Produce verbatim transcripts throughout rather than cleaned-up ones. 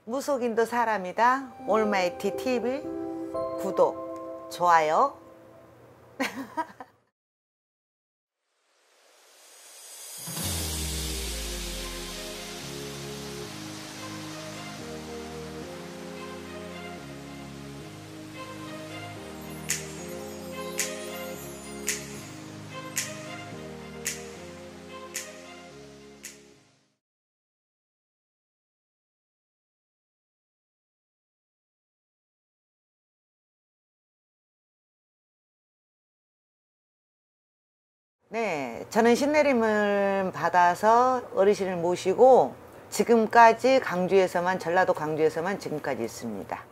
무속인도 사람이다. 올마이티 티비 구독, 좋아요. 네, 저는 신내림을 받아서 어르신을 모시고 지금까지 강주에서만, 전라도 강주에서만 지금까지 있습니다.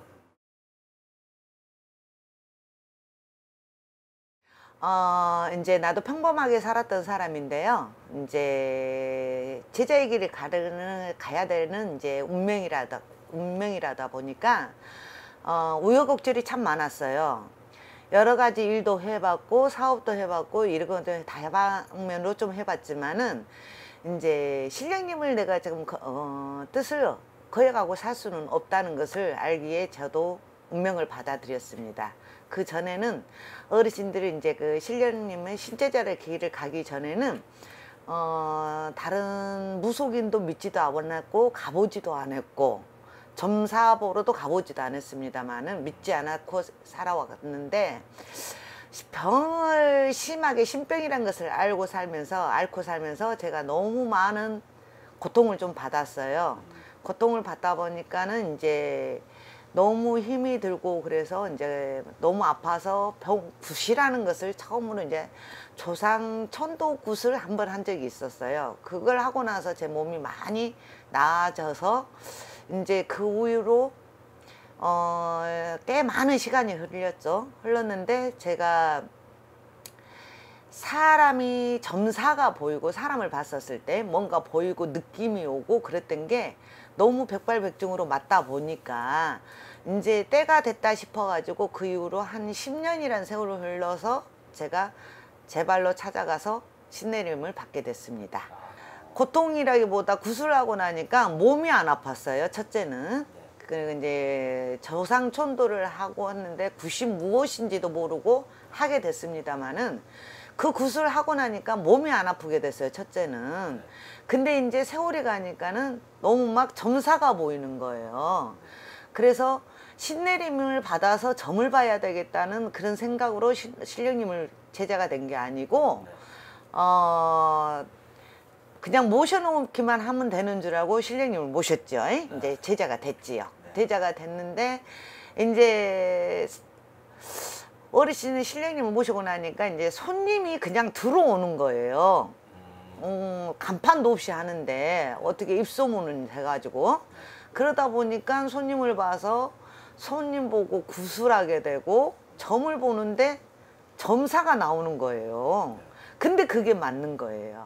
어, 이제 나도 평범하게 살았던 사람인데요. 이제 제자의 길을 가는, 가야 되는 이제 운명이라다, 운명이라다 보니까 어, 우여곡절이 참 많았어요. 여러 가지 일도 해봤고 사업도 해봤고 이런 것들 다방면으로 좀 해봤지만은 이제 신령님을 내가 지금 어, 뜻을 거역하고 살 수는 없다는 것을 알기에 저도 운명을 받아들였습니다. 그 전에는 어르신들이 이제 그 신령님의 신제자의 길을 가기 전에는 어, 다른 무속인도 믿지도 않았고 가보지도 않았고 점사보러도 가보지도 않았습니다만은 믿지 않고 살아왔는데, 병을 심하게 신병이란 것을 알고 살면서 앓고 살면서 제가 너무 많은 고통을 좀 받았어요. 고통을 받다 보니까는 이제 너무 힘이 들고 그래서 이제 너무 아파서 병굿이라는 것을 처음으로 이제 조상 천도굿을 한번 한 적이 있었어요. 그걸 하고 나서 제 몸이 많이 나아져서 이제 그 후로 어, 꽤 많은 시간이 흘렸죠. 흘렀는데 제가 사람이 점사가 보이고 사람을 봤었을 때 뭔가 보이고 느낌이 오고 그랬던 게 너무 백발백중으로 맞다 보니까 이제 때가 됐다 싶어 가지고 그 이후로 한 십 년이라는 세월을 흘러서 제가 제 발로 찾아가서 신내림을 받게 됐습니다. 고통이라기보다 구술하고 나니까 몸이 안 아팠어요. 첫째는. 그리고 이제 조상천도를 하고 했는데 굿이 무엇인지도 모르고 하게 됐습니다만은 그 굿을 하고 나니까 몸이 안 아프게 됐어요. 첫째는. 근데 이제 세월이 가니까는 너무 막 점사가 보이는 거예요. 그래서 신내림을 받아서 점을 봐야 되겠다는 그런 생각으로 신령님을 제자가 된 게 아니고 어 그냥 모셔놓기만 하면 되는 줄 알고 신령님을 모셨죠. 이제 제자가 됐지요. 제자가 됐는데 이제 어르신은 신령님을 모시고 나니까 이제 손님이 그냥 들어오는 거예요. 음, 간판도 없이 하는데 어떻게 입소문을 해가지고 그러다 보니까 손님을 봐서 손님 보고 구술하게 되고 점을 보는데 점사가 나오는 거예요. 근데 그게 맞는 거예요.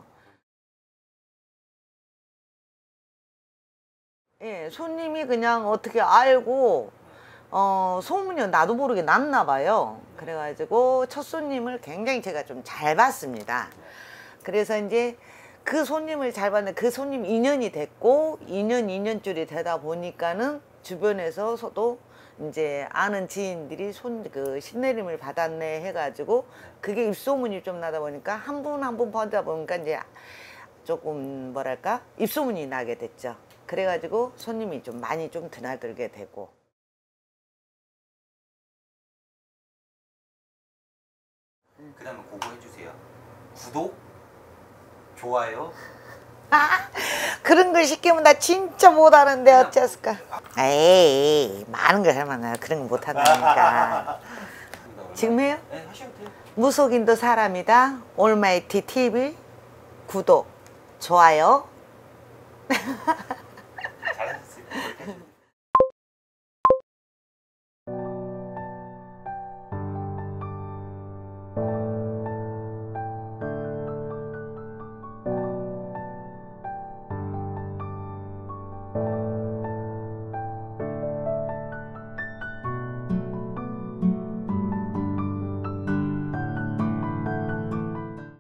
예, 손님이 그냥 어떻게 알고 어, 소문이 나도 모르게 났나 봐요. 그래가지고 첫 손님을 굉장히 제가 좀 잘 봤습니다. 그래서 이제 그 손님을 잘 봤는데 그 손님 인연이 됐고 이 년 이 년줄이 되다 보니까는 주변에서도 이제 아는 지인들이 손 그 신내림을 받았네 해가지고 그게 입소문이 좀 나다 보니까 한 분 한 분 받다 보니까 이제 조금 뭐랄까 입소문이 나게 됐죠. 그래가지고 손님이 좀 많이 좀 드나들게 되고. 그 다음에 그거 해주세요. 구독, 좋아요. 아, 그런 걸 시키면 나 진짜 못하는데 어쩌을까. 에이, 많은 걸 할만해. 그런 거 못한다니까. 지금 해요? 네, 하시면 돼요. 무속인도 사람이다. 올마이티 티비 구독, 좋아요.